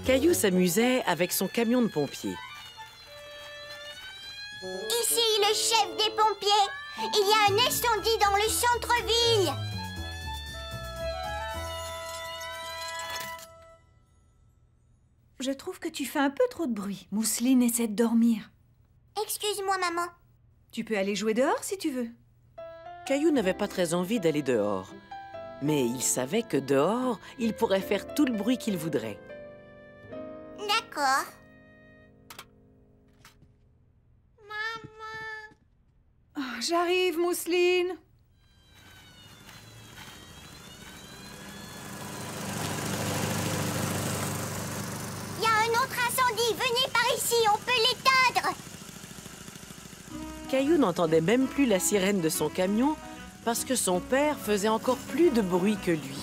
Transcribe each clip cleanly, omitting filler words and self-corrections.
Caillou s'amusait avec son camion de pompiers. Ici le chef des pompiers. Il y a un incendie dans le centre-ville. Je trouve que tu fais un peu trop de bruit. Mousseline essaie de dormir. Excuse-moi, maman. Tu peux aller jouer dehors si tu veux. Caillou n'avait pas très envie d'aller dehors. Mais il savait que dehors, il pourrait faire tout le bruit qu'il voudrait. D'accord. Oh, j'arrive, Mousseline. Il y a un autre incendie. Venez par ici, on peut l'éteindre. Caillou n'entendait même plus la sirène de son camion parce que son père faisait encore plus de bruit que lui.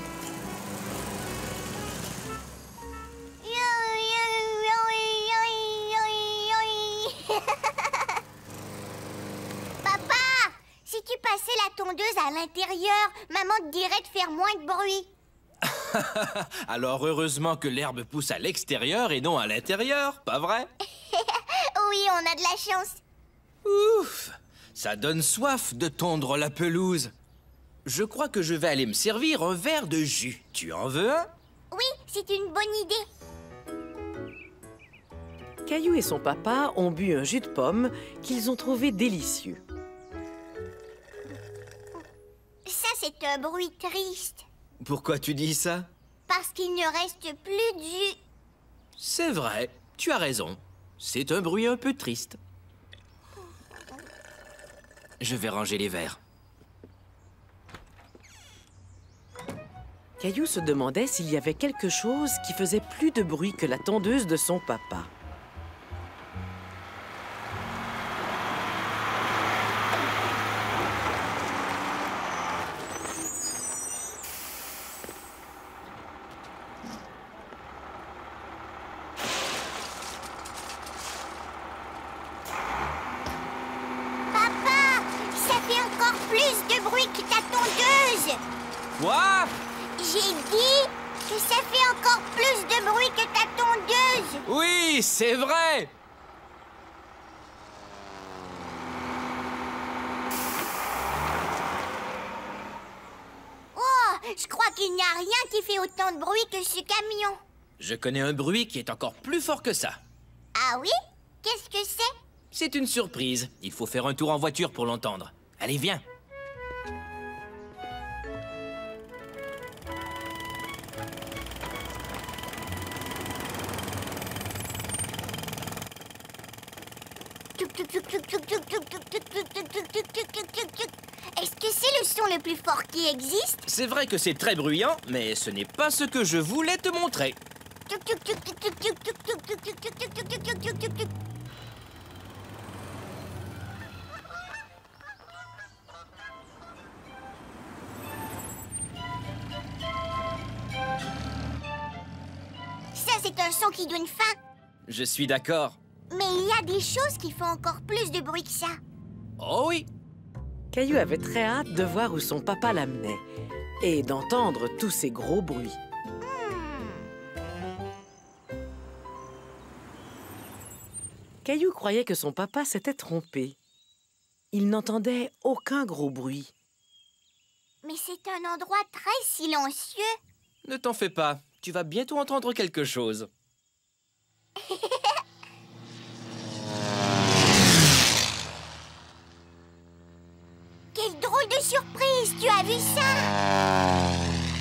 Papa, si tu passais la tondeuse à l'intérieur, maman te dirait de faire moins de bruit. Alors heureusement que l'herbe pousse à l'extérieur et non à l'intérieur, pas vrai? Oui, on a de la chance. Ouf! Ça donne soif de tondre la pelouse. Je crois que je vais aller me servir un verre de jus. Tu en veux un? Oui, c'est une bonne idée. Caillou et son papa ont bu un jus de pomme qu'ils ont trouvé délicieux. Ça, c'est un bruit triste. Pourquoi tu dis ça? Parce qu'il ne reste plus de jus. C'est vrai, tu as raison. C'est un bruit un peu triste. Je vais ranger les verres. Caillou se demandait s'il y avait quelque chose qui faisait plus de bruit que la tondeuse de son papa. Papa, ça fait encore plus de bruit que ta tondeuse. Quoi? J'ai dit que ça fait encore plus de bruit que ta tondeuse. Oui, c'est vrai! Oh, je crois qu'il n'y a rien qui fait autant de bruit que ce camion. Je connais un bruit qui est encore plus fort que ça. Ah oui? Qu'est-ce que c'est? C'est une surprise. Il faut faire un tour en voiture pour l'entendre. Allez, viens. Est-ce que c'est le son le plus fort qui existe? C'est vrai que c'est très bruyant, mais ce n'est pas ce que je voulais te montrer. Ça, c'est un son qui donne faim. Je suis d'accord. Mais il y a des choses qui font encore plus de bruit que ça. Oh oui! Caillou avait très hâte de voir où son papa l'amenait et d'entendre tous ces gros bruits. Caillou croyait que son papa s'était trompé. Il n'entendait aucun gros bruit. Mais c'est un endroit très silencieux. Ne t'en fais pas. Tu vas bientôt entendre quelque chose. Quelle drôle de surprise! Tu as vu ça?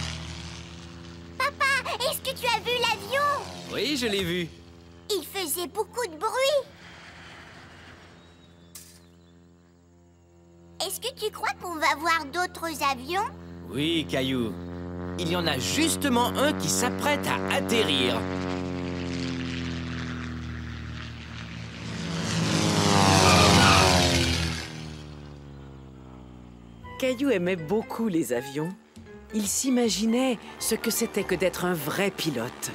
Papa, est-ce que tu as vu l'avion? Oui, je l'ai vu. Il faisait beaucoup de bruit. Est-ce que tu crois qu'on va voir d'autres avions? Oui, Caillou. Il y en a justement un qui s'apprête à atterrir. Caillou aimait beaucoup les avions. Il s'imaginait ce que c'était que d'être un vrai pilote.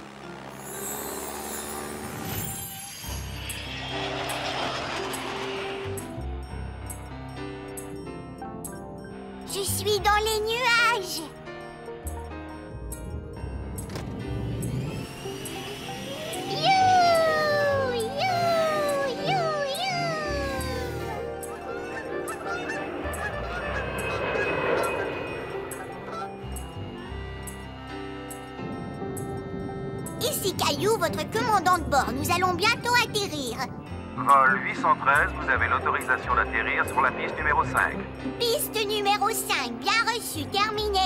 Je suis dans les nuages. Ici Caillou, votre commandant de bord. Nous allons bientôt atterrir. Vol 813, vous avez l'autorisation d'atterrir sur la piste numéro 5. Piste numéro 5, bien reçu, terminé.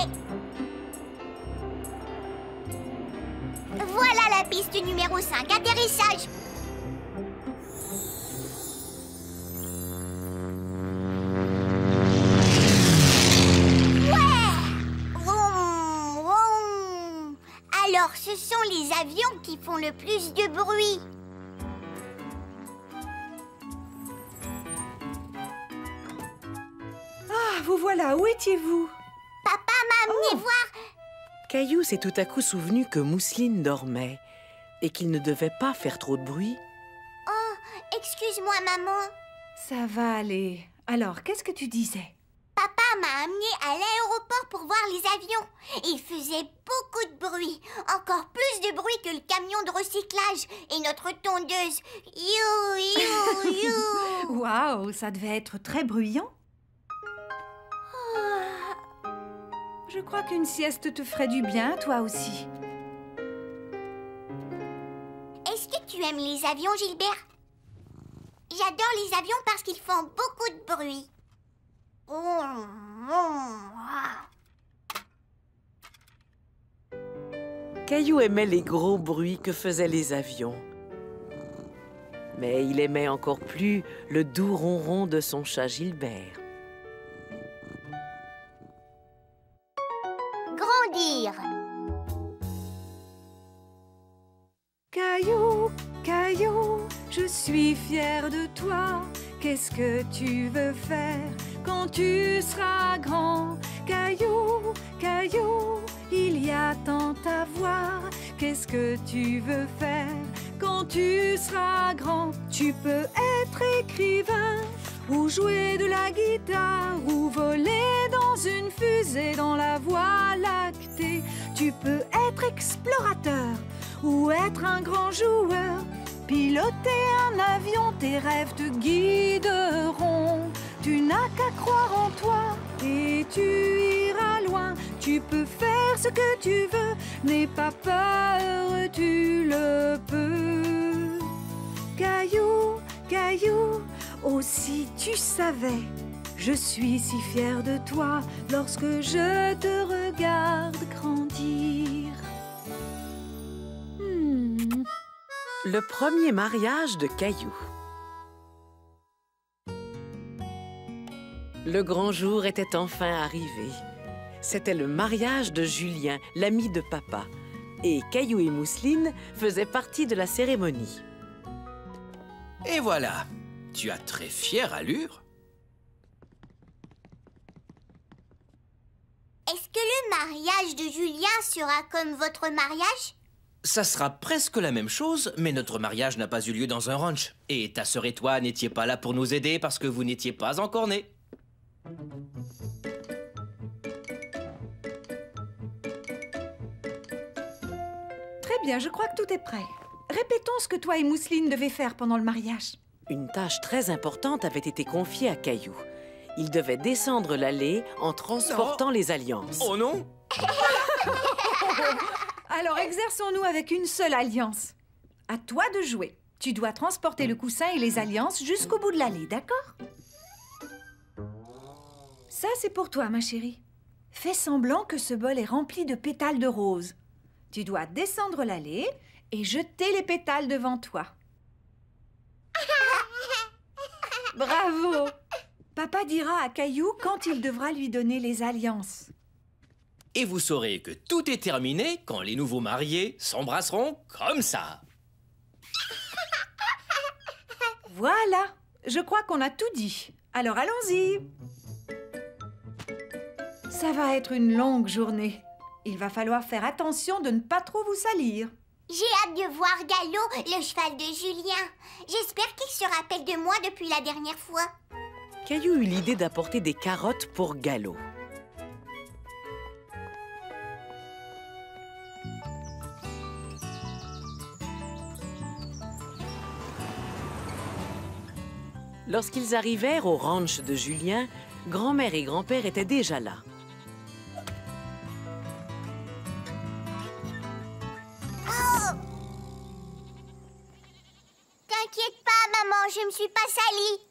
Voilà la piste numéro 5, atterrissage. Alors, ce sont les avions qui font le plus de bruit. Ah, vous voilà, où étiez-vous? Papa m'a amené voir... Caillou s'est tout à coup souvenu que Mousseline dormait et qu'il ne devait pas faire trop de bruit. Oh, excuse-moi, maman. Ça va aller. Alors, qu'est-ce que tu disais? Papa m'a amené à l'aéroport pour voir les avions. Il faisait beaucoup de bruit. Encore plus de bruit que le camion de recyclage et notre tondeuse. You, you, you. Waouh, ça devait être très bruyant. Je crois qu'une sieste te ferait du bien, toi aussi. Est-ce que tu aimes les avions, Gilbert? J'adore les avions parce qu'ils font beaucoup de bruit. Caillou aimait les gros bruits que faisaient les avions. Mais il aimait encore plus le doux ronron de son chat Gilbert. Grandir. Caillou, Caillou, je suis fière de toi. Qu'est-ce que tu veux faire quand tu seras grand? Caillou, Caillou, il y a tant à voir. Qu'est-ce que tu veux faire quand tu seras grand? Tu peux être écrivain, ou jouer de la guitare, ou voler dans une fusée dans la voie lactée. Tu peux être explorateur, ou être un grand joueur. Piloter un avion, tes rêves te guideront. Tu n'as qu'à croire en toi et tu iras loin. Tu peux faire ce que tu veux, n'aie pas peur, tu le peux. Caillou, Caillou, oh si tu savais, je suis si fière de toi lorsque je te regarde grandir. Le premier mariage de Caillou. Le grand jour était enfin arrivé. C'était le mariage de Julien, l'ami de papa. Et Caillou et Mousseline faisaient partie de la cérémonie. Et voilà, tu as très fière allure. Est-ce que le mariage de Julien sera comme votre mariage? Ça sera presque la même chose, mais notre mariage n'a pas eu lieu dans un ranch. Et ta sœur et toi n'étiez pas là pour nous aider parce que vous n'étiez pas encore nés. Très bien, je crois que tout est prêt. Répétons ce que toi et Mousseline devaient faire pendant le mariage. Une tâche très importante avait été confiée à Caillou. Il devait descendre l'allée en transportant les alliances. Oh non! Alors exerçons-nous avec une seule alliance. À toi de jouer. Tu dois transporter le coussin et les alliances jusqu'au bout de l'allée, d'accord? Ça, c'est pour toi, ma chérie. Fais semblant que ce bol est rempli de pétales de rose. Tu dois descendre l'allée et jeter les pétales devant toi. Bravo! Papa dira à Caillou quand il devra lui donner les alliances. Et vous saurez que tout est terminé quand les nouveaux mariés s'embrasseront comme ça. Voilà, je crois qu'on a tout dit. Alors allons-y. Ça va être une longue journée. Il va falloir faire attention de ne pas trop vous salir. J'ai hâte de voir Gallo, le cheval de Julien. J'espère qu'il se rappelle de moi depuis la dernière fois. Caillou eut l'idée d'apporter des carottes pour Gallo. Lorsqu'ils arrivèrent au ranch de Julien, grand-mère et grand-père étaient déjà là. je me suis pas salie.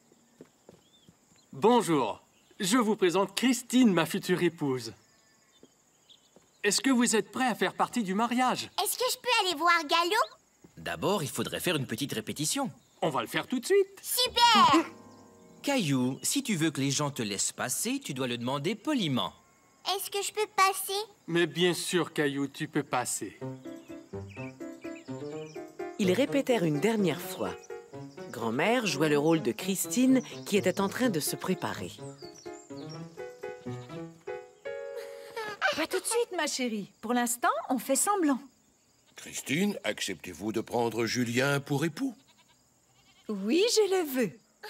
Bonjour, je vous présente Christine, ma future épouse. Est-ce que vous êtes prêt à faire partie du mariage? Est-ce que je peux aller voir Gallo? D'abord, il faudrait faire une petite répétition. On va le faire tout de suite. Super! Caillou, si tu veux que les gens te laissent passer, tu dois le demander poliment. Est-ce que je peux passer? Mais bien sûr, Caillou, tu peux passer. Ils répétèrent une dernière fois. Grand-mère jouait le rôle de Christine qui était en train de se préparer. Pas tout de suite, ma chérie. Pour l'instant, on fait semblant. Christine, acceptez-vous de prendre Julien pour époux? Oui, je le veux.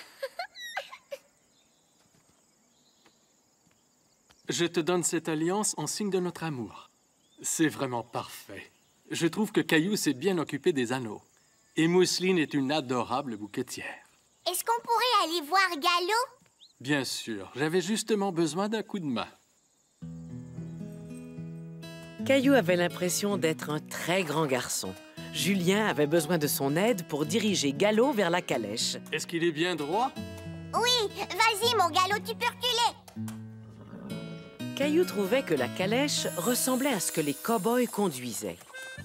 Je te donne cette alliance en signe de notre amour. C'est vraiment parfait. Je trouve que Caillou s'est bien occupé des anneaux. Et Mousseline est une adorable bouquetière. Est-ce qu'on pourrait aller voir Gallo? Bien sûr, j'avais justement besoin d'un coup de main. Caillou avait l'impression d'être un très grand garçon. Julien avait besoin de son aide pour diriger Gallo vers la calèche. Est-ce qu'il est bien droit? Oui, vas-y, mon Gallo, tu peux reculer. Caillou trouvait que la calèche ressemblait à ce que les cow-boys conduisaient.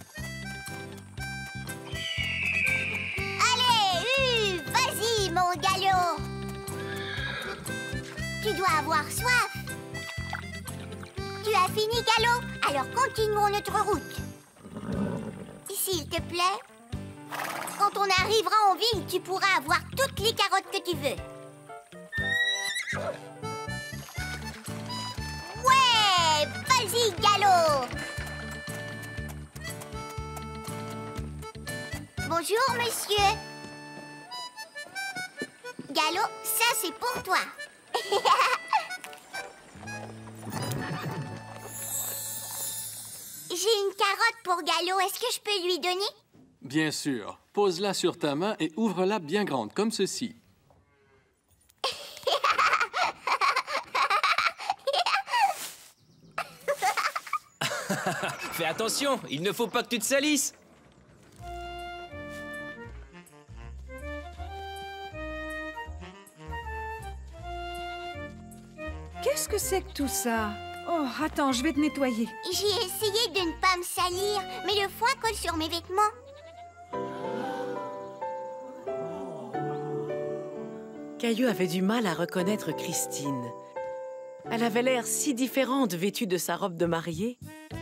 Allez, vas-y, mon Gallo. Tu dois avoir soif. Tu as fini, Gallo? Alors continuons notre route. S'il te plaît. Quand on arrivera en ville, tu pourras avoir toutes les carottes que tu veux. Ouais, vas-y, Gallo. Bonjour, monsieur. Gallo, ça c'est pour toi. J'ai une carotte pour Gallo. Est-ce que je peux lui donner? Bien sûr. Pose-la sur ta main et ouvre-la bien grande, comme ceci. Fais attention, il ne faut pas que tu te salisses. Qu'est-ce que c'est que tout ça? Oh, attends, je vais te nettoyer. J'ai essayé de ne pas me salir, mais le foin colle sur mes vêtements. Caillou avait du mal à reconnaître Christine. Elle avait l'air si différente vêtue de sa robe de mariée.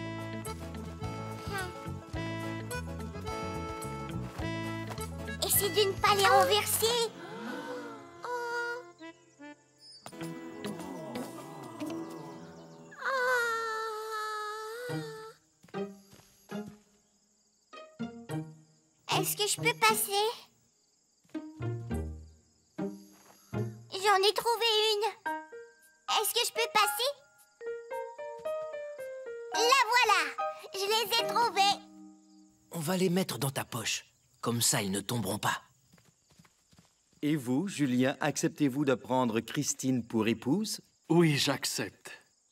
Essaie de ne pas les renverser. Est-ce que je peux passer? J'en ai trouvé une. Est-ce que je peux passer? La voilà! Je les ai trouvées. On va les mettre dans ta poche. Comme ça, ils ne tomberont pas. Et vous, Julien, acceptez-vous de prendre Christine pour épouse? Oui, j'accepte.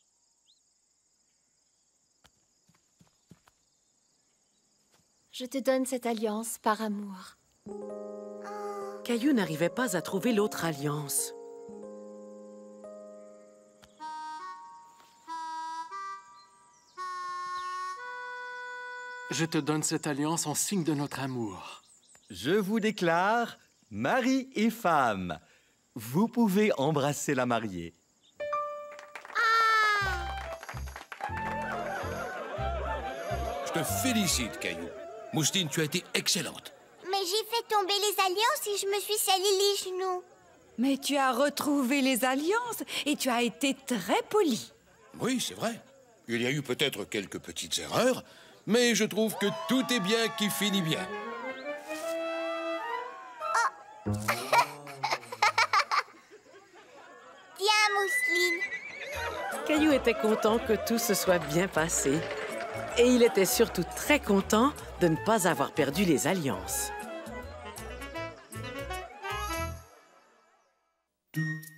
Je te donne cette alliance par amour. Caillou n'arrivait pas à trouver l'autre alliance. Je te donne cette alliance en signe de notre amour. Je vous déclare mari et femme. Vous pouvez embrasser la mariée. Je te félicite, Caillou. Mousseline, tu as été excellente. Mais j'ai fait tomber les alliances et je me suis sali les genoux. Mais tu as retrouvé les alliances et tu as été très poli. Oui, c'est vrai. Il y a eu peut-être quelques petites erreurs, mais je trouve que tout est bien qui finit bien. Tiens, Mousseline. Caillou était content que tout se soit bien passé. Et il était surtout très content de ne pas avoir perdu les alliances.